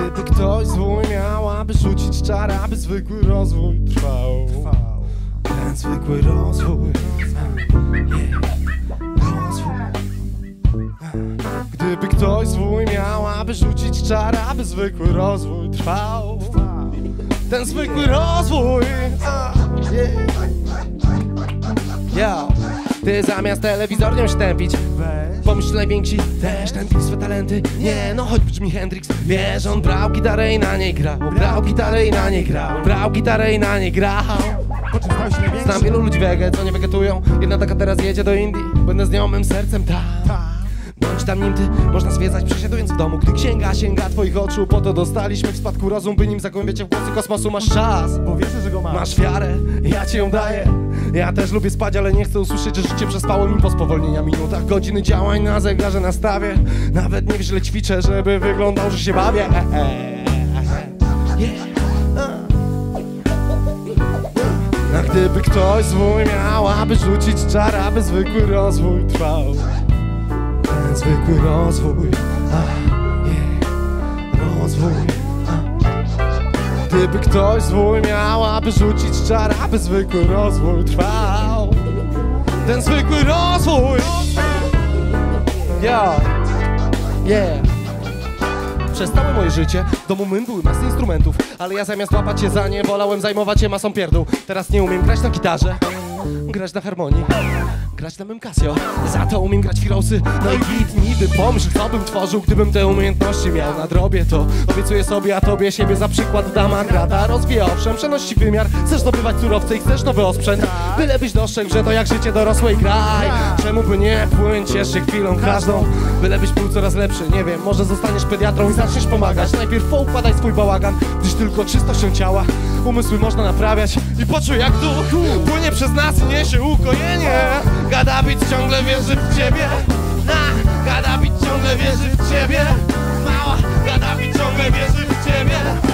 Gdyby ktoś zły miał, aby rzucić czar, aby zwykły rozwój trwał. Ten zwykły rozwój, Gdyby ktoś zwój miał, aby rzucić czar, aby zwykły rozwój trwał. Ten zwykły rozwój, Ty zamiast telewizornią się tępić, pomyśl, najwięksi też tępili swe talenty. Nie, no choć brzmi Hendrix. Wiesz, on brał gitarę i na niej grał. Brał gitarę i na niej grał. Brał gitarę i na niej grał. Znam wielu ludzi wege, co nie wegetują. Jedna taka teraz jedzie do Indii. Będę z nią mym sercem tam. Bądź tam nim ty, można zwiedzać przesiadując w domu. Gdy księga sięga twoich oczu, po to dostaliśmy w spadku rozum, by nim zagłębiać się w głosy kosmosu. Masz czas, bo wierzę, że go masz. Masz wiarę, ja ci ją daję. Ja też lubię spać, ale nie chcę usłyszeć, że życie przespało mi po spowolnienia minutach. Godziny działań na zegarze nastawię. Nawet nie źle ćwiczę, żeby wyglądał, że się bawię. A gdyby ktoś zwój miał, aby rzucić czar, aby zwykły rozwój trwał. Ten zwykły rozwój, rozwój. Gdyby ktoś zwój miał, aby rzucić czar, aby zwykły rozwój trwał. Ten zwykły rozwój, Przez całe moje życie w domu mym były masy instrumentów, ale ja zamiast łapać się za nie, wolałem zajmować się masą pierdół. Teraz nie umiem grać na gitarze, grać na harmonii, grać na mym Casio. Za to umiem grać Firosy, no i git. Niby pomyśl, co bym tworzył, gdybym te umiejętności miał. Nadrobię to, obiecuję sobie, a tobie siebie za przykład dam. A grata rozwija owszem, przenosi wymiar. Chcesz zdobywać surowce i chcesz nowy osprzęt, bylebyś dostrzegł, że to jak życie dorosłej graj. Czemu by nie płynąć, ciesz się chwilą każdą. Bylebyś był coraz lepszy, nie wiem, może zostaniesz pediatrą i zaczniesz pomagać. Najpierw poukładaj swój bałagan, gdyż tylko czystością ciała umysły można naprawiać. I poczuj jak duch płynie przez nas i niesie ukojenie. Gadabit ciągle wierzy w ciebie. Gadabit ciągle wierzy w ciebie. Mała Gadabit ciągle wierzy w ciebie.